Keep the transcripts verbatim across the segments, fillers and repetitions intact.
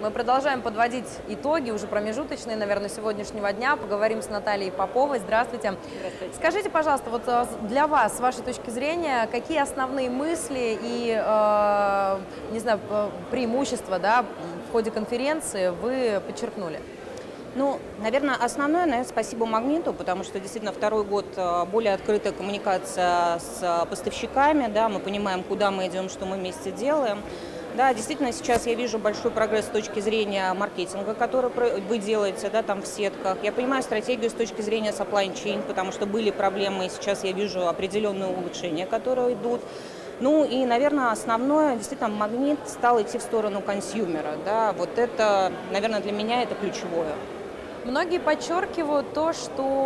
Мы продолжаем подводить итоги, уже промежуточные, наверное, сегодняшнего дня. Поговорим с Натальей Поповой. Здравствуйте. Здравствуйте. Скажите, пожалуйста, вот для вас, с вашей точки зрения, какие основные мысли и, э, не знаю, преимущества, да, в ходе конференции вы подчеркнули? Ну, наверное, основное, наверное, спасибо «Магниту», потому что действительно второй год более открытая коммуникация с поставщиками, да, мы понимаем, куда мы идем, что мы вместе делаем. Да, действительно, сейчас я вижу большой прогресс с точки зрения маркетинга, который вы делаете, да, там в сетках. Я понимаю стратегию с точки зрения supply chain, потому что были проблемы, и сейчас я вижу определенные улучшения, которые идут. Ну и, наверное, основное, действительно, «Магнит» стал идти в сторону консюмера. Да, вот это, наверное, для меня это ключевое. Многие подчеркивают то,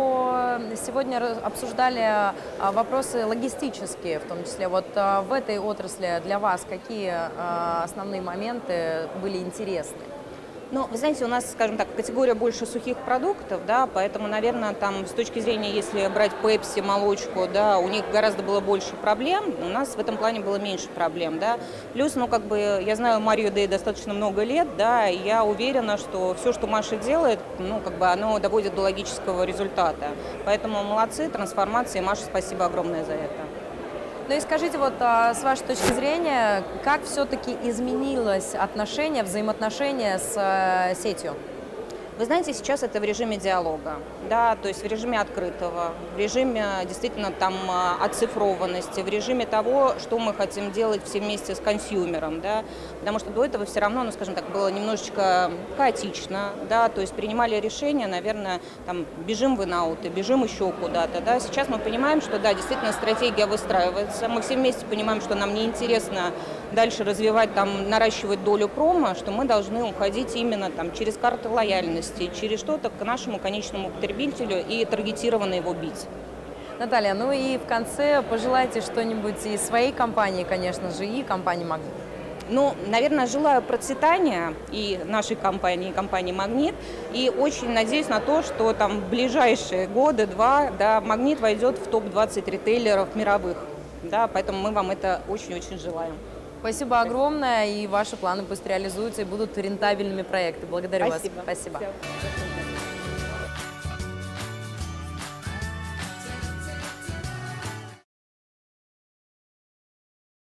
что сегодня обсуждали вопросы логистические, в том числе. Вот в этой отрасли для вас какие основные моменты были интересны? Ну, вы знаете, у нас, скажем так, категория больше сухих продуктов, да, поэтому, наверное, там с точки зрения, если брать Пепси, молочку, да, у них гораздо было больше проблем, у нас в этом плане было меньше проблем, да. Плюс, ну, как бы, я знаю Марию Дэй достаточно много лет, да, и я уверена, что все, что Маша делает, ну, как бы, оно доводит до логического результата. Поэтому молодцы, трансформация, и Маше спасибо огромное за это. Ну и скажите, вот с вашей точки зрения, как все-таки изменилось отношение, взаимоотношения с сетью? Вы знаете, сейчас это в режиме диалога, да, то есть в режиме открытого, в режиме действительно там оцифрованности, в режиме того, что мы хотим делать все вместе с консюмером, да, потому что до этого все равно, ну, скажем так, было немножечко хаотично, да, то есть принимали решения, наверное, там, бежим в инауты, бежим еще куда-то, да, сейчас мы понимаем, что, да, действительно стратегия выстраивается, мы все вместе понимаем, что нам неинтересно дальше развивать, там, наращивать долю промо, что мы должны уходить именно там через карты лояльности, через что-то к нашему конечному потребителю и таргетированно его бить. Наталья, ну и в конце пожелайте что-нибудь и своей компании, конечно же, и компании «Магнит». Ну, наверное, желаю процветания и нашей компании, и компании «Магнит», и очень надеюсь на то, что там в ближайшие годы, два, да, «Магнит» войдет в топ двадцать ритейлеров мировых, да, поэтому мы вам это очень-очень желаем. Спасибо огромное, и ваши планы пусть реализуются и будут рентабельными проектами. Благодарю Спасибо. вас. Спасибо. Все.